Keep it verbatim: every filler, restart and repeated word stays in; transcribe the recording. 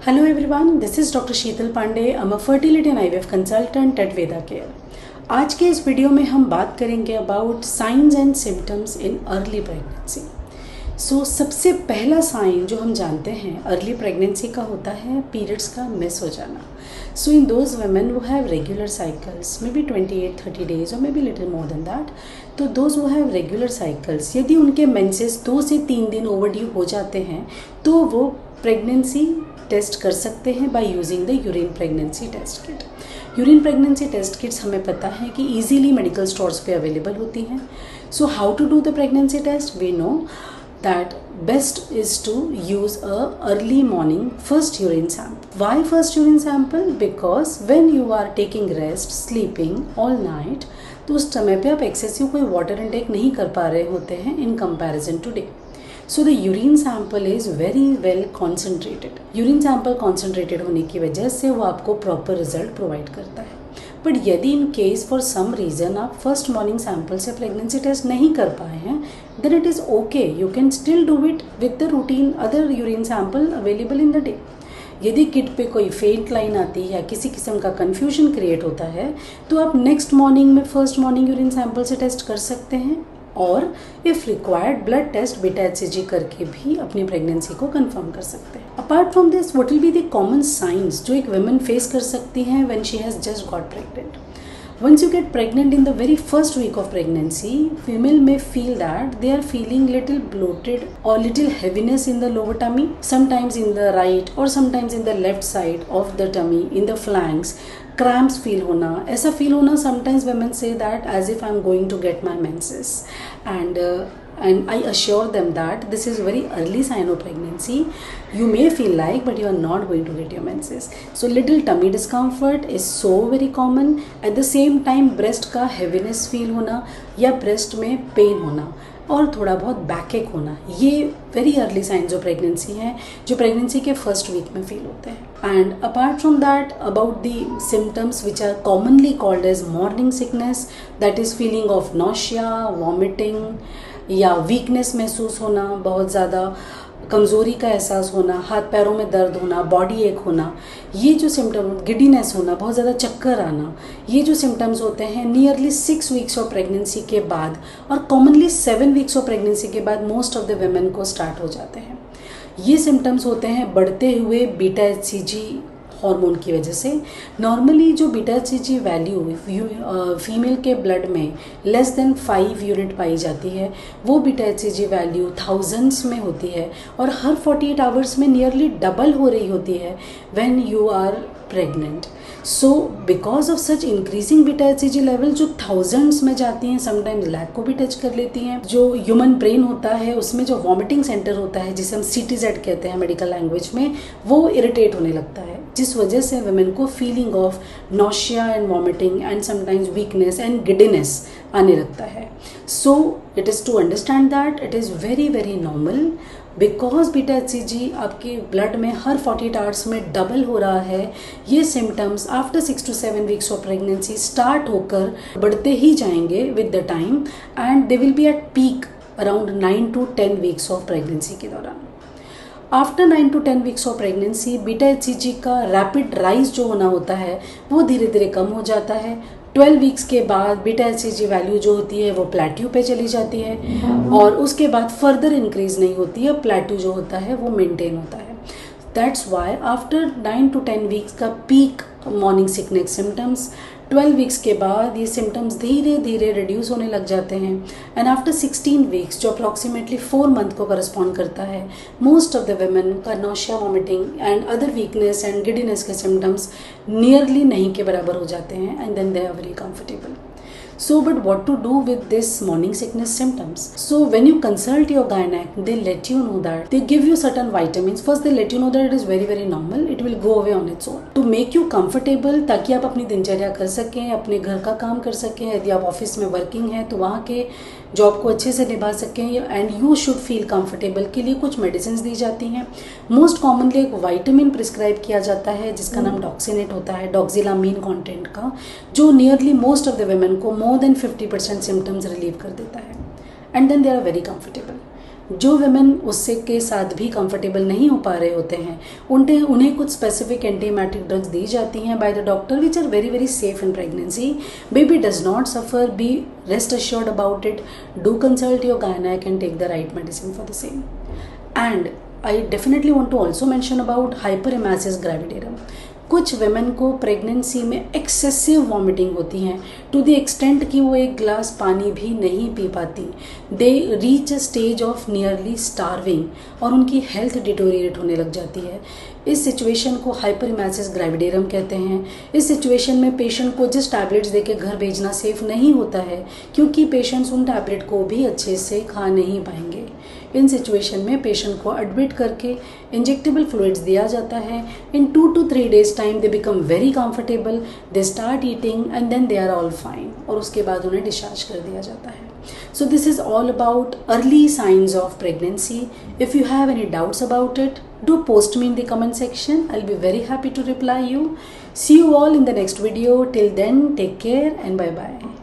Hello everyone, this is doctor Sheetal Pandey. I'm a fertility and I V F consultant at Veda Care. आज के इस video में हम बात करेंगे about signs and symptoms in early pregnancy. So सबसे पहला साइन जो हम जानते हैं अर्ली प्रेगनेंसी का होता है पीरियड्स का मिस हो जाना. So in those women who have regular cycles, maybe twenty-eight thirty days or maybe little more than that, तो those who have regular cycles, यदि उनके मेंसेस दो से तीन दिन ओवरड्यू हो जाते हैं तो वो प्रेगनेंसी टेस्ट कर सकते हैं by using the urine pregnancy test kit. Urine pregnancy test kits हमें पता है कि इजीली मेडिकल स्टोर्स पे अवेलेबल होती हैं. So how to do the pregnancy test? We know that best is to use a early morning first urine sample. Why first urine sample? Because when you are taking rest, sleeping all night, तो उस समय पे आप excessive कोई water intake नहीं कर पा रहे होते हैं in comparison to day. So the urine sample is very well concentrated. Urine sample concentrated होने की वजह से वो आपको प्रॉपर रिजल्ट प्रोवाइड करता है. बट यदि in case for some reason आप फर्स्ट मॉर्निंग सैम्पल से प्रेगनेंसी टेस्ट नहीं कर पाए हैं, then it is okay, you can still do it with the routine other urine sample available in the day. यदि किट पे कोई फेंट लाइन आती है या किसी किस्म का कन्फ्यूजन क्रिएट होता है तो आप नेक्स्ट मॉर्निंग में फर्स्ट मॉर्निंग यूरिन सैम्पल से टेस्ट कर सकते हैं, और if required blood test beta H C G करके भी अपनी प्रेगनेंसी को कंफर्म कर सकते हैं. Apart from this, what will be the common signs जो एक वुमन फेस कर सकती हैं when she has just got pregnant? Once you get pregnant, in the very first week of pregnancy, female may feel that they are feeling little bloated or little heaviness in the lower tummy, sometimes in the right or sometimes in the left side of the tummy, in the flanks. Cramps feel होना, ऐसा feel होना. Sometimes women say that as if I'm going to get my menses, and uh, and I assure them that this is very early sign of pregnancy. You may feel like, but you are not going to get your menses. So little tummy discomfort is so very common. At the same time, breast का heaviness feel होना या breast में pain होना और थोड़ा बहुत backache होना, ये very early signs of pregnancy हैं जो प्रेगनेंसी के फर्स्ट वीक में फील होते हैं. And apart from that, about the symptoms which are commonly called as morning sickness, that is feeling of nausea, vomiting या वीकनेस महसूस होना, बहुत ज़्यादा कमज़ोरी का एहसास होना, हाथ पैरों में दर्द होना, बॉडी एक होना, ये जो सिम्टम, गिडीनेस होना, बहुत ज़्यादा चक्कर आना, ये जो सिम्टम्स होते हैं nearly six weeks of pregnancy के बाद और commonly seven weeks of pregnancy के बाद मोस्ट ऑफ द वुमेन को स्टार्ट हो जाते हैं. ये सिम्टम्स होते हैं बढ़ते हुए beta H C G hormone की वजह से. नॉर्मली जो beta H C G value female के ब्लड में लेस देन फाइव यूनिट पाई जाती है, वो beta H C G value thousands में होती है और हर फोर्टी एट आवर्स में नियरली डबल हो रही होती है when you are pregnant. So because of such increasing beta H C G level जो थाउजेंड्स में जाती हैं, समटाइम्स लैक को भी टच कर लेती हैं. जो ह्यूमन ब्रेन होता है उसमें जो वॉमिटिंग सेंटर होता है जिसे हम सी टी जेड कहते हैं मेडिकल लैंग्वेज में, वो इरिटेट होने लगता है, जिस वजह से वुमेन को feeling of nausea and vomiting and sometimes weakness and giddiness आने लगता है. So it is to understand that it is very very normal. Because beta H C G आपके ब्लड में हर फोर्टी एट आवर्स में double हो रहा है, ये symptoms after six to seven weeks of pregnancy start होकर बढ़ते ही जाएंगे with the time and they will be at peak around nine to ten weeks of pregnancy के दौरान. After nine to ten weeks of pregnancy beta H C G का rapid rise जो होना होता है वो धीरे धीरे कम हो जाता है. ट्वेल्व वीक्स के बाद beta H C G value जो होती है वो प्लेट्यू पे चली जाती है और उसके बाद फर्दर इंक्रीज नहीं होती है, प्लेट्यू जो होता है वो मेंटेन होता है. That's why after nine to ten weeks का peak morning sickness symptoms, twelve weeks के बाद ये सिम्टम्स धीरे धीरे रिड्यूस होने लग जाते हैं एंड आफ्टर सिक्सटीन वीक्स जो अप्रॉक्सीमेटली फोर मंथ को करस्पॉन्ड करता है, मोस्ट ऑफ द वुमेन का nausea, vomiting and other weakness and giddiness के सिम्टम्स नियरली नहीं के बराबर हो जाते हैं and then they are very comfortable. So, but what to do with this morning sickness symptoms? So, when you consult your gynec, they let you know that they give you certain vitamins. First, they let you know that it is very very normal. It will go away on its own. To make you comfortable, ताकि आप अपनी दिनचर्या कर सकें, अपने घर का काम कर सकें. यदि आप ऑफिस में वर्किंग हैं तो वहाँ के जॉब को अच्छे से निभा सकें and you should feel comfortable के लिए कुछ मेडिसिन दी जाती हैं. मोस्ट कॉमनली एक वाइटामिन प्रिस्क्राइब किया जाता है जिसका नाम डॉक्सीनेट होता है, डॉक्सिलामीन कंटेंट का, जो nearly most of the women को more than fifty percent symptoms relieve कर देता है and then they are very comfortable. जो वुमेन उससे के साथ भी कंफर्टेबल नहीं हो पा रहे होते हैं उन्हें उन्हें कुछ स्पेसिफिक एंटीमाइटिक ड्रग्स दी जाती हैं by the doctor which are very very safe in pregnancy. Baby does not suffer. Be rest assured about it. Do consult your gynec and take the right medicine for the same. And I definitely want to also mention about hyperemesis gravidarum. कुछ women को pregnancy में excessive vomiting होती हैं to the extent कि वो एक glass पानी भी नहीं पी पाती. They reach a stage of nearly starving और उनकी हेल्थ डिटोरिएट होने लग जाती है. इस सिचुएशन को हाइपरमेसिस ग्रेविडेरम कहते हैं. इस सिचुएशन में पेशेंट को जिस टैबलेट्स देके घर भेजना सेफ नहीं होता है क्योंकि पेशेंट्स उन टैबलेट को भी अच्छे से खा नहीं पाएंगे. इन सिचुएशन में पेशेंट को एडमिट करके इंजेक्टेबल फ्लूइड्स दिया जाता है. In two to three days time they become very comfortable. They start eating and then they are all fine और उसके बाद उन्हें डिस्चार्ज कर दिया जाता है. So this is all about early signs of pregnancy. If you have any doubts about it, do post me in the comment section. I'll be very happy to reply you. See you all in the next video. Till then, take care and bye bye.